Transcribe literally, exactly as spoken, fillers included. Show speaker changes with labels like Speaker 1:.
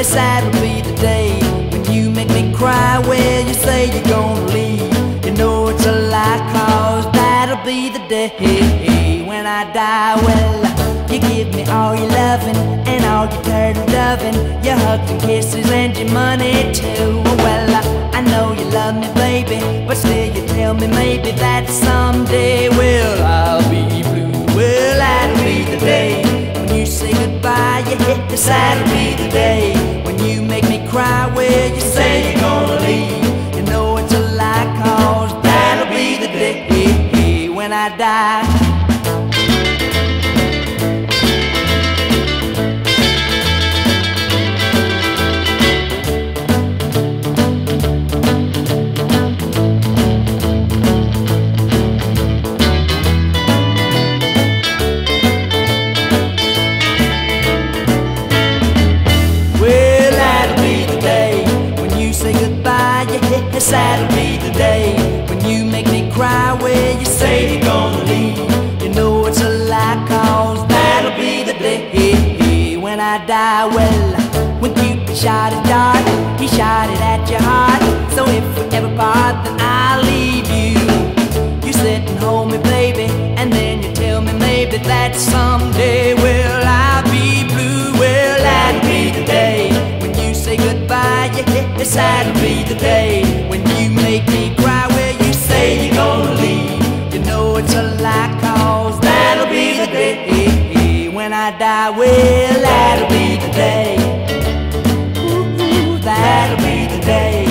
Speaker 1: Yes, that'll be the day when you make me cry. Well, you say you're gonna leave, you know it's a lie, cause that'll be the day when I die. Well, you give me all your loving and all your turtle doving, your hugs and kisses and your money too. Well, I, I know you love me, baby, but still you tell me maybe that someday, well, I'll be blue. Well, that'll be the day when you say goodbye, you hit the saddle. Be the day when you make me cry. Well, you say you're gonna leave, you know it's a lie, cause that'll be the day when I die. Yes, that'll be the day when you make me cry. Well, you say you're gonna leave, you know it's a lie, cause that'll be the day when I die. Well, when Cupid shot his dart, he shot it at your heart. So if we ever part, then I'll leave you. You sit and hold me, baby, and then you tell me maybe that someday, well, I'll be blue. Well, that'll be the day when you say goodbye. Yes, that'll be the day when you make me cry. Well, you say you're gonna leave, you know it's a lie, cause that'll be the day when I die. Well, that'll be the day. Ooh, that'll be the day.